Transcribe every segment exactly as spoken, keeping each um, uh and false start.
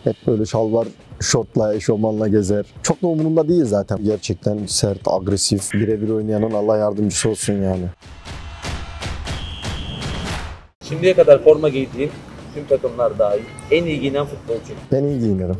Hep böyle şalvar, şortla, eşofmanla gezer. Çok da umurumda değil zaten. Gerçekten sert, agresif, birebir oynayanın Allah yardımcısı olsun yani. Şimdiye kadar forma giydiğin tüm takımlar dahil en iyi giyinen futbolcu. Ben iyi giyinirim.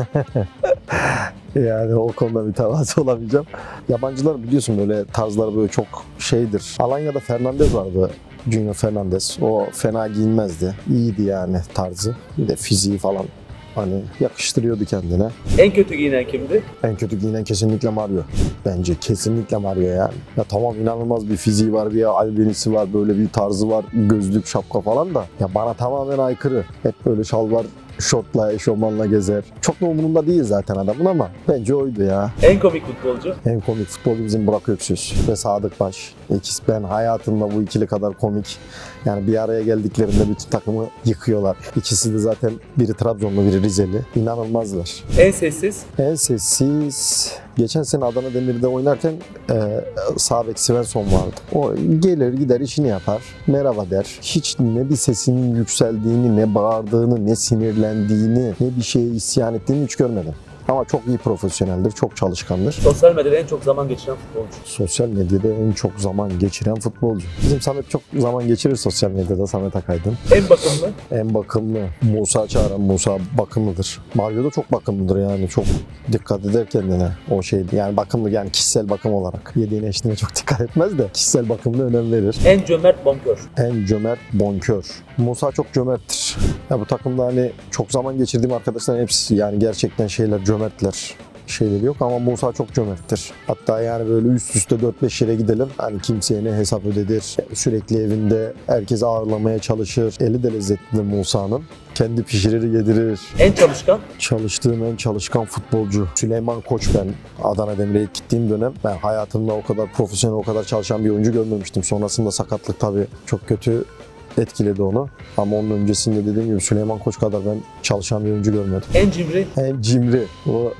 Yani o konuda bir tevazu olamayacağım. Yabancılar biliyorsun böyle tarzları böyle çok şeydir. Alanya'da Fernandes vardı. Junior Fernandes. O fena giyinmezdi. İyiydi yani tarzı. Bir de fiziği falan hani yakıştırıyordu kendine. En kötü giyinen kimdi? En kötü giyinen kesinlikle Mario. Bence kesinlikle Mario yani. Ya tamam inanılmaz bir fiziği var, bir albenisi var, böyle bir tarzı var, gözlük, şapka falan da. Ya bana tamamen aykırı. Hep böyle şalvar, şortla, eşofmanla gezer. Çok da umurumda değil zaten adamın ama bence oydu ya. En komik futbolcu? En komik futbolcu bizim Burak Öksüz ve Sadık Baş. İkisi ben hayatımda bu ikili kadar komik. Yani bir araya geldiklerinde bütün takımı yıkıyorlar. İkisi de zaten biri Trabzonlu, biri Rizeli. İnanılmazlar. En sessiz? En sessiz... Geçen sene Adana Demir'de oynarken e, sağ bek Svensson vardı. O gelir gider işini yapar, merhaba der. Hiç ne bir sesinin yükseldiğini, ne bağırdığını, ne sinirlendiğini, ne bir şeye isyan ettiğini hiç görmedim. Ama çok iyi profesyoneldir, çok çalışkandır. Sosyal medyada en çok zaman geçiren futbolcu? Sosyal medyada en çok zaman geçiren futbolcu. Bizim Samet çok zaman geçirir sosyal medyada, Samet Akaydın. En bakımlı? En bakımlı. Musa Çağıran. Musa bakımlıdır. Mario da çok bakımlıdır yani. Çok dikkat eder kendine. O şeydi yani bakımlı yani kişisel bakım olarak. Yediğine içtiğine çok dikkat etmez de kişisel bakımına önem verir. En cömert bonkör? En cömert bonkör. Musa çok cömerttir. Ya bu takımda hani çok zaman geçirdiğim arkadaşların hepsi yani gerçekten şeyler cömertler. Şeyleri yok ama Musa çok cömerttir. Hatta yani böyle üst üste dört beş yere gidelim. Hani kimseye ne hesap ödedir. Sürekli evinde herkesi ağırlamaya çalışır. Eli de lezzetlidir Musa'nın. Kendi pişirir, yedirir. En çalışkan? Çalıştığım en çalışkan futbolcu Süleyman Koç. Ben Adana Demir'e ilk gittiğim dönem ben hayatımda o kadar profesyonel, o kadar çalışan bir oyuncu görmemiştim. Sonrasında sakatlık tabii çok kötü etkiledi onu. Ama onun öncesinde dediğim gibi Süleyman Koç kadar ben çalışan bir oyuncu görmedim. En cimri? En cimri. O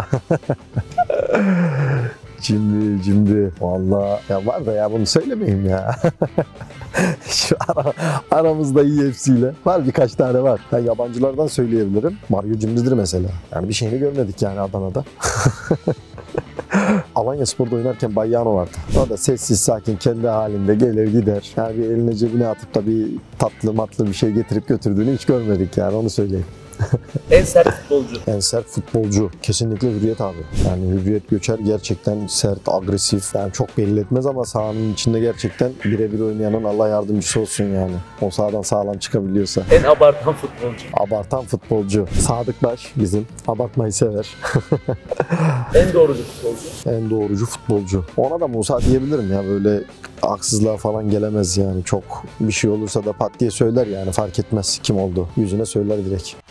cimri, cimri. Vallahi ya var da ya bunu söylemeyeyim ya. Şu ara, aramızda iyi hepsiyle. Var birkaç tane var. Ben yabancılardan söyleyebilirim. Mario cimridir mesela. Yani bir şeyini görmedik yani Adana'da. Alanyaspor'da oynarken Bayyano vardı. O da sessiz sakin kendi halinde gelir gider. Yani bir eline cebine atıp da bir tatlı matlı bir şey getirip götürdüğünü hiç görmedik yani onu söyleyeyim. En sert futbolcu? En sert futbolcu kesinlikle Hürriyet abi. Yani Hürriyet Göçer gerçekten sert, agresif. Yani çok belli etmez ama sahanın içinde gerçekten birebir oynayanın Allah yardımcısı olsun yani. O sahadan sağlam çıkabiliyorsa. En abartan futbolcu? Abartan futbolcu. Sadık Baş bizim. Abartmayı sever. En doğrucu futbolcu? En doğrucu futbolcu. Ona da Musa diyebilirim ya böyle haksızlığa falan gelemez yani. Çok bir şey olursa da pat diye söyler yani fark etmez kim oldu. Yüzüne söyler direkt.